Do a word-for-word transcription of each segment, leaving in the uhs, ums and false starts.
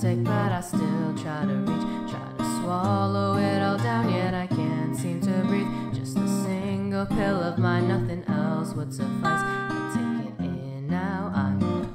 take, but I still try to reach, try to swallow it all down, yet I can't seem to breathe. Just a single pill of mine, nothing else would suffice. I take it in now, I'm alive.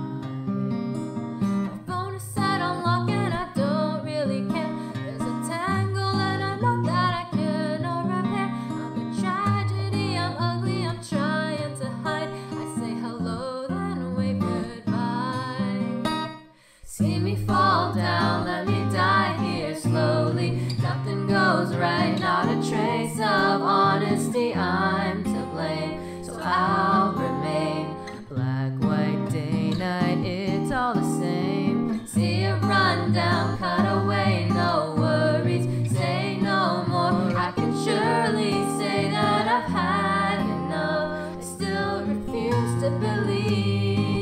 My phone is set on lock and I don't really care. There's a tangle and I know that I cannot repair. I'm a tragedy, I'm ugly, I'm trying to hide. I say hello, then wave goodbye. See me fall down, let me die here slowly. Nothing goes right, not a trace of honesty. I'm to blame, so I'll remain. Black, white, day, night, it's all the same. See it run down, cut away, no worries. Say no more, I can surely say that I've had enough. I still refuse to believe.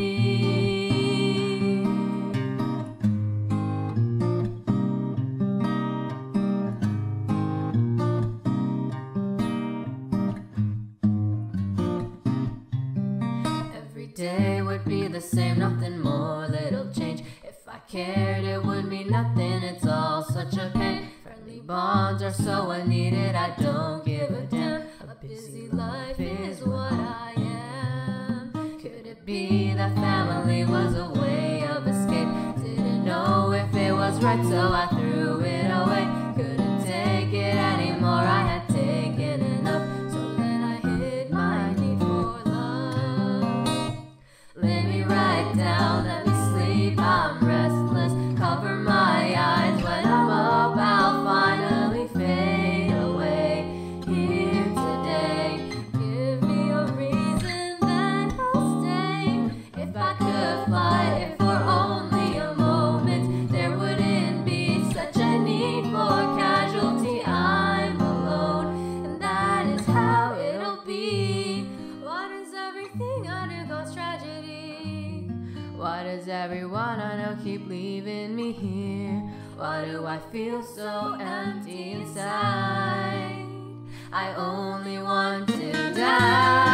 Day would be the same, nothing more, little change. If I cared, it would mean nothing, it's all such a pain. Friendly bonds are so unneeded, I don't give a damn. A busy life is what I am. Could it be that family was a way of escape? Didn't know if it was right, so I threw it away. Couldn't take it anymore, I had taken enough. So then I hid my need for love. Lay me right down, let me sleep, I'm restless. Cover my eyes, when I'm up I'll finally fade away. Here today, give me a reason that I'll stay. If I could fly, if for only a moment, there wouldn't be such a need for casualty. I'm alone, and that is how it'll be. Why does everything I do cause tragedy? Why does everyone I know keep leaving me here? Why do I feel so empty inside? I only want to die.